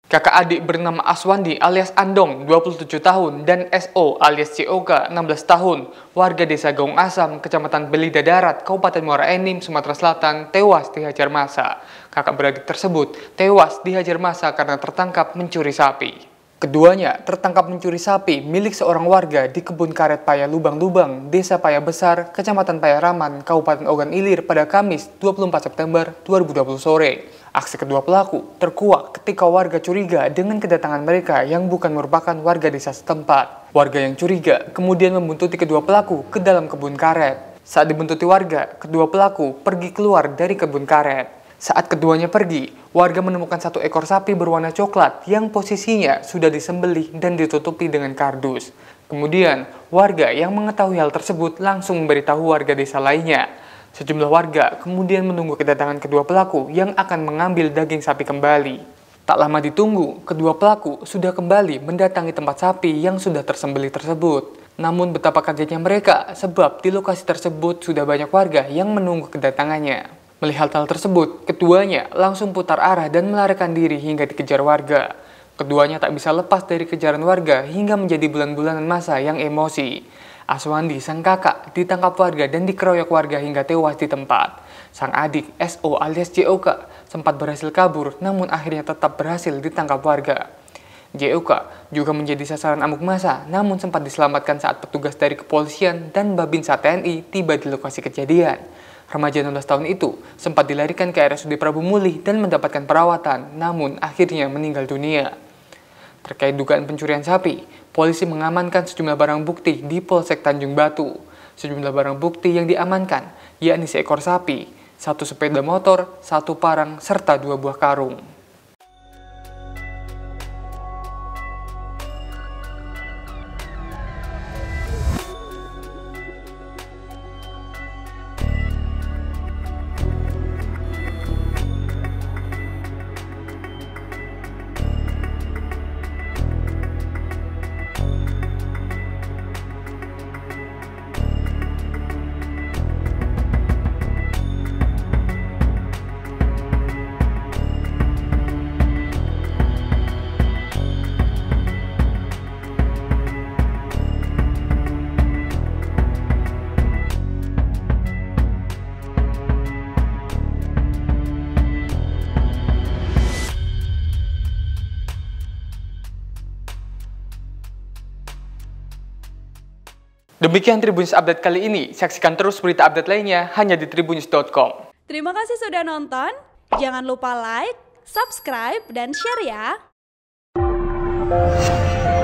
Kakak adik bernama Aswandi alias Andong, 27 tahun, dan SO alias COK, 16 tahun, warga desa Gaung Asam, Kecamatan Belida Darat, Kabupaten Muara Enim, Sumatera Selatan, tewas dihajar massa. Kakak beradik tersebut tewas dihajar massa karena tertangkap mencuri sapi. Keduanya tertangkap mencuri sapi milik seorang warga di kebun karet Paya Lubang-Lubang, Desa Paya Besar, Kecamatan Paya Raman, Kabupaten Ogan Ilir pada Kamis 24 September 2020 sore. Aksi kedua pelaku terkuak ketika warga curiga dengan kedatangan mereka yang bukan merupakan warga desa setempat. Warga yang curiga kemudian membuntuti kedua pelaku ke dalam kebun karet. Saat dibuntuti warga, kedua pelaku pergi keluar dari kebun karet. Saat keduanya pergi, warga menemukan satu ekor sapi berwarna coklat yang posisinya sudah disembelih dan ditutupi dengan kardus. Kemudian, warga yang mengetahui hal tersebut langsung memberitahu warga desa lainnya. Sejumlah warga kemudian menunggu kedatangan kedua pelaku yang akan mengambil daging sapi kembali. Tak lama ditunggu, kedua pelaku sudah kembali mendatangi tempat sapi yang sudah tersembelih tersebut. Namun betapa kagetnya mereka sebab di lokasi tersebut sudah banyak warga yang menunggu kedatangannya. Melihat hal tersebut, keduanya langsung putar arah dan melarikan diri hingga dikejar warga. Keduanya tak bisa lepas dari kejaran warga hingga menjadi bulan-bulanan masa yang emosi. Aswandi, sang kakak, ditangkap warga dan dikeroyok warga hingga tewas di tempat. Sang adik, SO alias JOK, sempat berhasil kabur namun akhirnya tetap berhasil ditangkap warga. JOK juga menjadi sasaran amuk massa namun sempat diselamatkan saat petugas dari kepolisian dan Babinsa TNI tiba di lokasi kejadian. Remaja 16 tahun itu sempat dilarikan ke RSUD Prabu Mulih dan mendapatkan perawatan namun akhirnya meninggal dunia. Terkait dugaan pencurian sapi, polisi mengamankan sejumlah barang bukti di Polsek Tanjung Batu. Sejumlah barang bukti yang diamankan, yakni seekor sapi, satu sepeda motor, satu parang, serta 2 buah karung. Demikian Tribunnews Update kali ini. Saksikan terus berita update lainnya hanya di tribunnews.com. Terima kasih sudah nonton. Jangan lupa like, subscribe, dan share ya.